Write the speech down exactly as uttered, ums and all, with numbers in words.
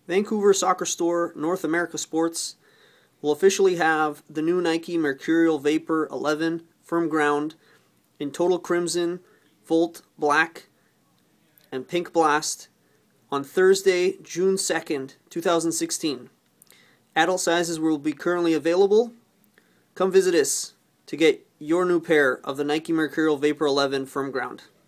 Vancouver Soccer Store North America Sports will officially have the new Nike Mercurial Vapor eleven firm ground in total crimson, volt black, and pink blast on Thursday, June second, two thousand sixteen. Adult sizes will be currently available. Come visit us to get your new pair of the Nike Mercurial Vapor eleven firm ground.